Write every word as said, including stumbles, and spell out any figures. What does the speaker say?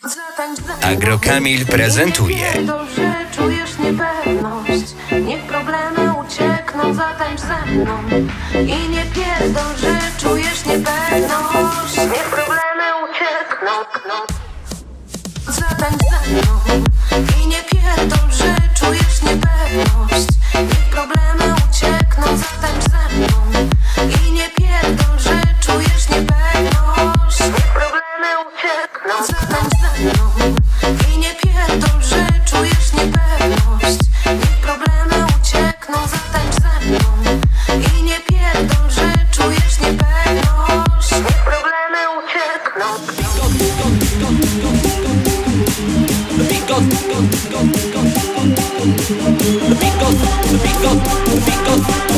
Agrokamil prezentuje. Dobrze czujesz niepewność, niech problemy uciekną, zatańcz ze mną. I nie pierdol, że czujesz niepewność, niech problemy uciekną, zatańcz ze mną. I nie pierdol, że czujesz niepewność, niech problemy uciekną, zatańcz ze mną. I nie pierdol, że czujesz niepewność, niech problemy uciekną, zatańcz ze mną. I nie pierdol, że czujesz niepewność, niech problemy uciekną, zatańcz ze mną. I nie pierdol, że czujesz niepewność, niech problemy uciekną. The beat goes, the beat goes, the beat goes, the beat goes, the beat goes.